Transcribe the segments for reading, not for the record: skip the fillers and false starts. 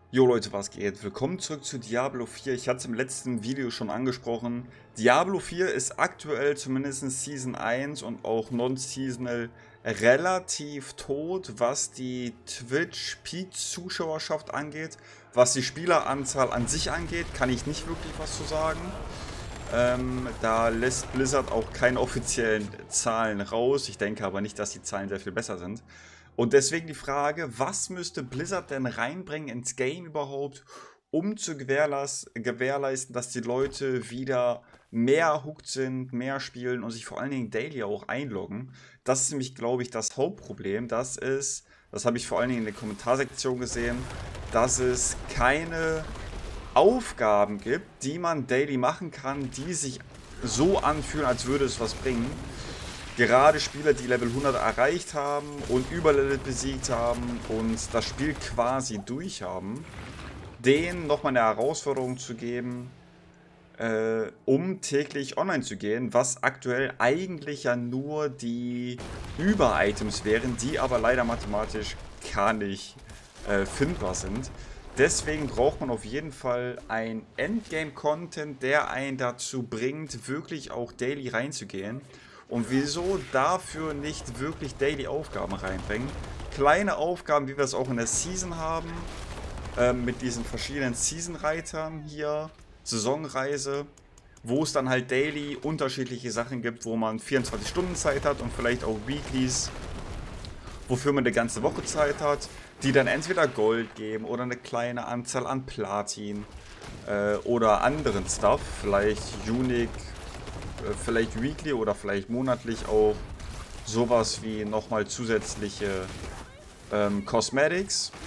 Jo Leute, was geht? Willkommen zurück zu Diablo 4. Ich hatte es im letzten Video schon angesprochen. Diablo 4 ist aktuell zumindest Season 1 und auch Non-Seasonal relativ tot, was die Twitch-Peak-Zuschauerschaft angeht. Was die Spieleranzahl an sich angeht, kann ich nicht wirklich was zu sagen. Da lässt Blizzard auch keine offiziellen Zahlen raus. Ich denke aber nicht, dass die Zahlen sehr viel besser sind. Und deswegen die Frage, was müsste Blizzard denn reinbringen ins Game überhaupt, um zu gewährleisten, dass die Leute wieder mehr hooked sind, mehr spielen und sich vor allen Dingen daily auch einloggen. Das ist nämlich, glaube ich, das Hauptproblem. Das habe ich vor allen Dingen in der Kommentarsektion gesehen, dass es keine Aufgaben gibt, die man daily machen kann, die sich so anfühlen, als würde es was bringen. Gerade Spieler, die Level 100 erreicht haben und Überlevel besiegt haben und das Spiel quasi durch haben, denen nochmal eine Herausforderung zu geben, um täglich online zu gehen, was aktuell eigentlich ja nur die Über-Items wären, die aber leider mathematisch gar nicht findbar sind. Deswegen braucht man auf jeden Fall ein Endgame-Content, der einen dazu bringt, wirklich auch daily reinzugehen. Und wieso dafür nicht wirklich Daily-Aufgaben reinbringen? Kleine Aufgaben, wie wir es auch in der Season haben, mit diesen verschiedenen Season-Reitern hier, Saisonreise, wo es dann halt daily unterschiedliche Sachen gibt, wo man 24 Stunden Zeit hat und vielleicht auch Weeklies, wofür man eine ganze Woche Zeit hat, die dann entweder Gold geben oder eine kleine Anzahl an Platin oder anderen Stuff, vielleicht Unique, vielleicht weekly oder vielleicht monatlich auch sowas wie nochmal zusätzliche Cosmetics.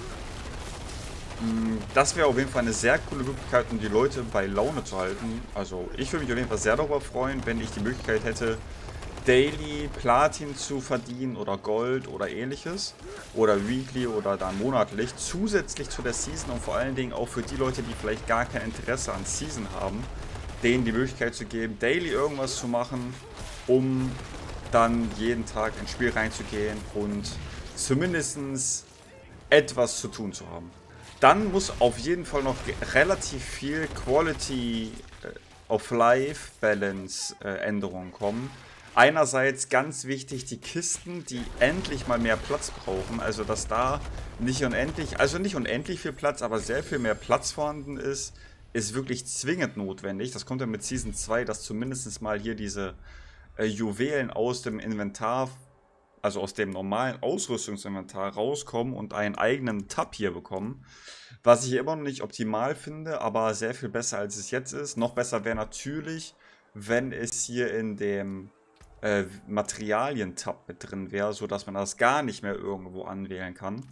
Das wäre auf jeden Fall eine sehr coole Möglichkeit, um die Leute bei Laune zu halten. Also ich würde mich auf jeden Fall sehr darüber freuen, wenn ich die Möglichkeit hätte, Daily Platin zu verdienen oder Gold oder ähnliches. Oder Weekly oder dann monatlich. Zusätzlich zu der Season und vor allen Dingen auch für die Leute, die vielleicht gar kein Interesse an Season haben, denen die Möglichkeit zu geben, daily irgendwas zu machen, um dann jeden Tag ins Spiel reinzugehen und zumindest etwas zu tun zu haben. Dann muss auf jeden Fall noch relativ viel Quality of Life Balance Änderungen kommen. Einerseits ganz wichtig die Kisten, die endlich mal mehr Platz brauchen, also dass da nicht unendlich viel Platz, aber sehr viel mehr Platz vorhanden ist wirklich zwingend notwendig. Das kommt ja mit Season 2, dass zumindest mal hier diese Juwelen aus dem Inventar, also aus dem normalen Ausrüstungsinventar rauskommen und einen eigenen Tab hier bekommen. Was ich immer noch nicht optimal finde, aber sehr viel besser als es jetzt ist. Noch besser wäre natürlich, wenn es hier in dem Materialien-Tab mit drin wäre, sodass man das gar nicht mehr irgendwo anwählen kann.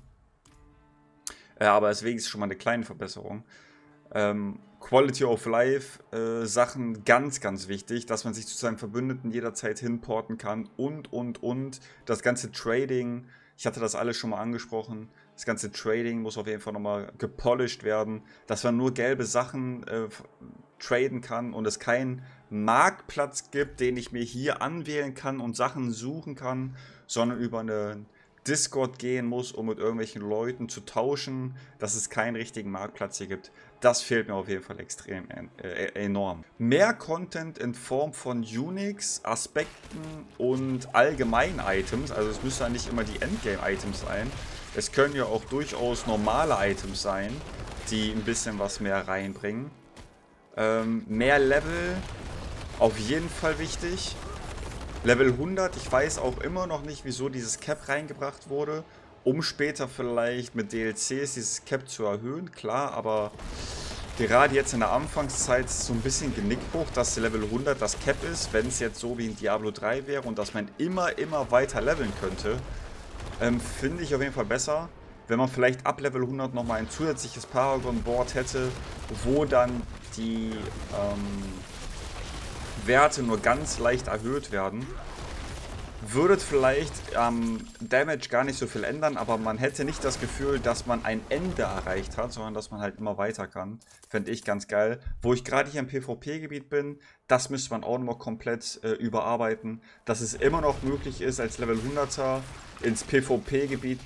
Aber deswegen ist schon mal eine kleine Verbesserung. Quality of Life Sachen ganz, ganz wichtig, dass man sich zu seinen Verbündeten jederzeit hinporten kann und. Das ganze Trading, ich hatte das alles schon mal angesprochen, das ganze Trading muss auf jeden Fall nochmal gepolished werden, dass man nur gelbe Sachen traden kann und es keinen Marktplatz gibt, den ich mir hier anwählen kann und Sachen suchen kann, sondern über eine Discord gehen muss, um mit irgendwelchen Leuten zu tauschen, dass es keinen richtigen Marktplatz hier gibt. Das fehlt mir auf jeden Fall extrem enorm. Mehr Content in Form von Unix, Aspekten und allgemeinen Items, also es müssen ja nicht immer die Endgame-Items sein. Es können ja auch durchaus normale Items sein, die ein bisschen was mehr reinbringen. Mehr Level, auf jeden Fall wichtig. Level 100, ich weiß auch immer noch nicht, wieso dieses Cap reingebracht wurde, um später vielleicht mit DLCs dieses Cap zu erhöhen, klar, aber gerade jetzt in der Anfangszeit ist es so ein bisschen Genickbruch, dass Level 100 das Cap ist, wenn es jetzt so wie in Diablo 3 wäre und dass man immer weiter leveln könnte, finde ich auf jeden Fall besser, wenn man vielleicht ab Level 100 nochmal ein zusätzliches Paragon-Board hätte, wo dann die Werte nur ganz leicht erhöht werden. würde vielleicht am Damage gar nicht so viel ändern, aber man hätte nicht das Gefühl, dass man ein Ende erreicht hat, sondern dass man halt immer weiter kann. Fände ich ganz geil. Wo ich gerade hier im PvP-Gebiet bin, das müsste man auch nochmal komplett überarbeiten, dass es immer noch möglich ist, als Level 100er ins PvP-Gebiet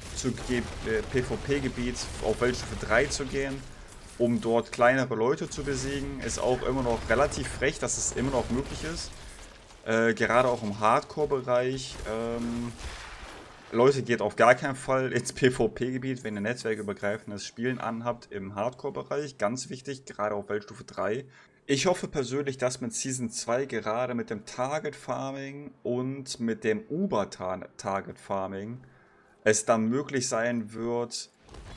auf Weltstufe 3 zu gehen, um dort kleinere Leute zu besiegen. Ist auch immer noch relativ frech, dass es immer noch möglich ist. Gerade auch im Hardcore-Bereich. Leute, geht auf gar keinen Fall ins PvP-Gebiet, wenn ihr netzwerkübergreifendes Spielen anhabt im Hardcore-Bereich. Ganz wichtig, gerade auf Weltstufe 3. Ich hoffe persönlich, dass mit Season 2 gerade mit dem Target Farming und mit dem Uber-Target Farming es dann möglich sein wird,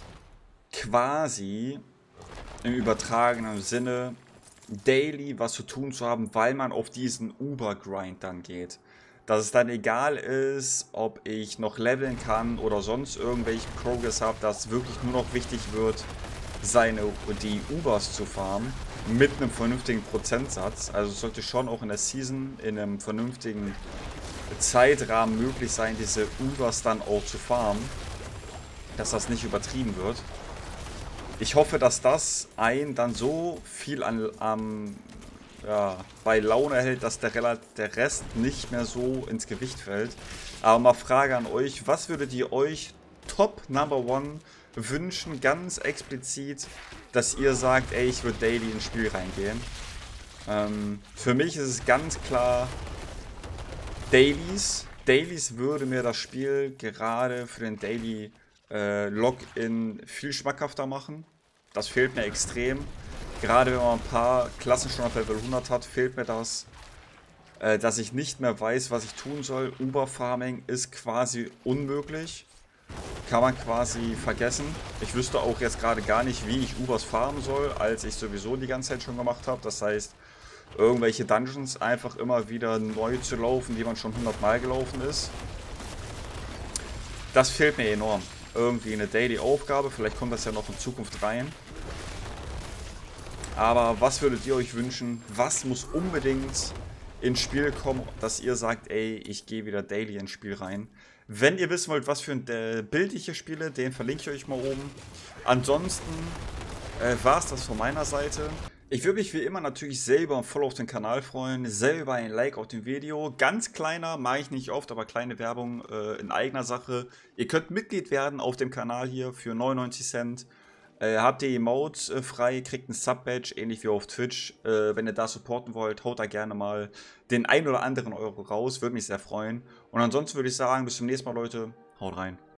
quasi im übertragenen Sinne daily was zu tun zu haben, weil man auf diesen Uber-Grind dann geht. Dass es dann egal ist, ob ich noch leveln kann oder sonst irgendwelchen Progress habe, dass wirklich nur noch wichtig wird, die Ubers zu farmen mit einem vernünftigen Prozentsatz. Also es sollte schon auch in der Season in einem vernünftigen Zeitrahmen möglich sein, diese Ubers dann auch zu farmen, dass das nicht übertrieben wird. Ich hoffe, dass das einen dann so viel bei Laune hält, dass der Rest nicht mehr so ins Gewicht fällt. Aber mal Frage an euch, was würdet ihr euch Top Number One wünschen, ganz explizit, dass ihr sagt, ey, ich würde daily ins Spiel reingehen? Für mich ist es ganz klar Dailies. Dailies würde mir das Spiel gerade für den Daily Login viel schmackhafter machen. Das fehlt mir extrem. Gerade wenn man ein paar Klassen schon auf Level 100 hat, fehlt mir das, dass ich nicht mehr weiß, was ich tun soll. Uber-Farming ist quasi unmöglich. Kann man quasi vergessen. Ich wüsste auch jetzt gerade gar nicht, wie ich Ubers farmen soll, als ich sowieso die ganze Zeit schon gemacht habe. Das heißt, irgendwelche Dungeons einfach immer wieder neu zu laufen, die man schon 100 Mal gelaufen ist. Das fehlt mir enorm. Irgendwie eine Daily-Aufgabe, vielleicht kommt das ja noch in Zukunft rein. Aber was würdet ihr euch wünschen? Was muss unbedingt ins Spiel kommen, dass ihr sagt, ey, ich gehe wieder daily ins Spiel rein? Wenn ihr wissen wollt, was für ein Bild ich hier spiele, den verlinke ich euch mal oben. Ansonsten war es das von meiner Seite. Ich würde mich wie immer natürlich selber voll auf den Kanal freuen, selber ein Like auf dem Video. Ganz kleiner, mache ich nicht oft, aber kleine Werbung in eigener Sache. Ihr könnt Mitglied werden auf dem Kanal hier für 99 Cent. Habt ihr Emote frei, kriegt ein Sub-Badge, ähnlich wie auf Twitch. Wenn ihr da supporten wollt, haut da gerne mal den ein oder anderen Euro raus, würde mich sehr freuen. Und ansonsten würde ich sagen, bis zum nächsten Mal, Leute, haut rein.